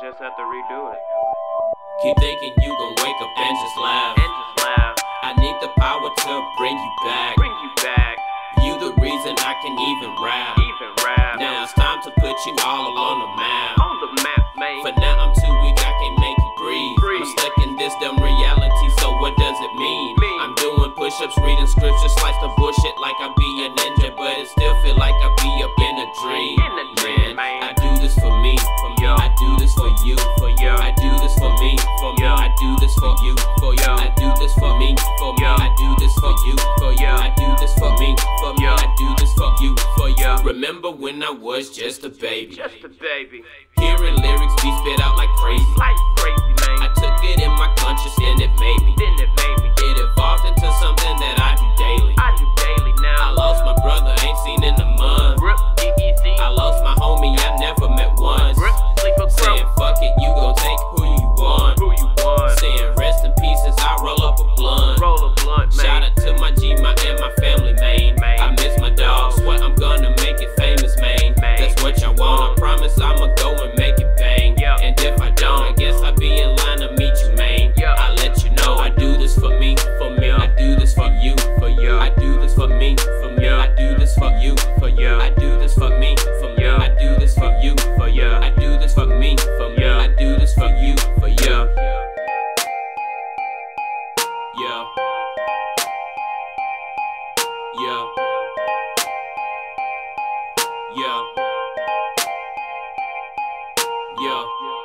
just have to redo it. Keep thinking you gon' wake up and just laugh. I need the power to bring you back. You the reason I can even rap. Now it's time to put you all up on the map. For now I'm too weak, I can't make you breathe. I'm stuck in this dumb reality, so what does it mean? I'm doing push-ups, reading scriptures, slice the bullshit like I be a ninja, but it still feel like I be up in a dream. Man, I do this for me, I do this for you, I do this for me, I do this for you, I do this for me, I do this for you, I do this for me, I do this for you, Remember when I was just a baby? Hearing lyrics be spit out like crazy. I took it in my conscience and it made me. It evolved into something that I do daily. I lost my brother, ain't seen in a month. I lost my homie, I never met once. Saying fuck it, you gon' take who you want. Saying rest in pieces, I roll up a blunt. Shout out to my G, and my family, man. I miss my dog, swear I'm gonna make it famous, man. That's what y'all want, I promise I'ma go and make it bang. And if I don't, I guess I'll be in line to meet you, man. I let you know I do this for me, I do this for you, I do this for me, I do this for you, I do this for me, I do this for you, I do this for me, I do this for you, Yeah.